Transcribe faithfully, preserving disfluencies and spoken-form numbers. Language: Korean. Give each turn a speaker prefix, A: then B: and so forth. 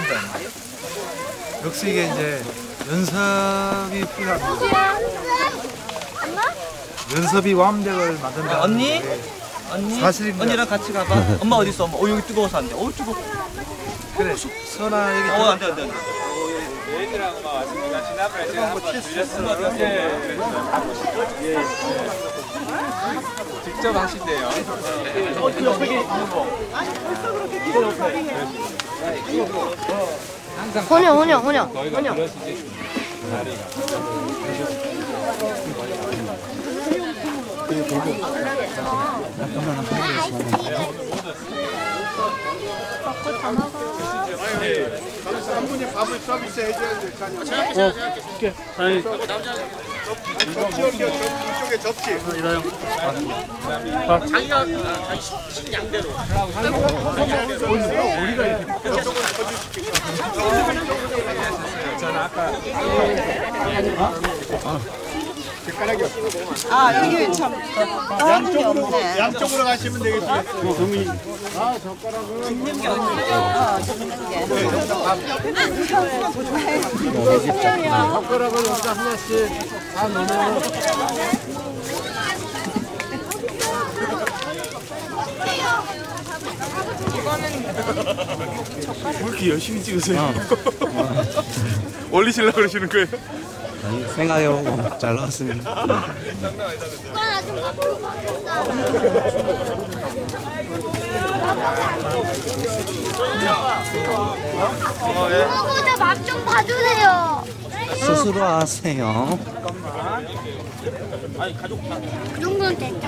A: 합니다. 역시 이게 이제 연습이 필요합니다. 연습이 완벽을 만든다.
B: 아, 언니? 언니?
A: 사실입니다.
B: 언니랑 같이 가봐. 엄마 어디 있어? 엄마. 어 여기 뜨거워서 안 돼. 어 뜨거.
A: 그래. 선아 여기.
B: 어 안 돼 안 돼 안 돼.
C: 얘들하고 왔습니다. 지난번에 제가 한번 들렸어요. 직접 하신대요.
D: 혼영 혼영 혼영
C: 저희가
D: 혼영.
C: 들으시지 다리가.
E: 한 분이 밥을 서비스 해줘야 될 거 아니에요? 접시 여기 이쪽에 접시.
F: 자기가 자기 식량대로.
E: 저는 아까 젓가락이 없어.
G: 아 여기 참
E: 양쪽으로 양쪽으로 가시면 되겠어요. 아 젓가락은
G: 줍는 게 어, 줍는 게.
E: 젓가락을 여기다 하나씩 다 넣으면.
H: 왜 이렇게 열심히 찍으세요? 올리시려고 그러시는 거예요?
I: 아니, 생각해보고 잘 나왔습니다.
D: 어머니 맛좀 봐주세요.
I: 스스로 하세요.
D: 그 정도는 됐죠.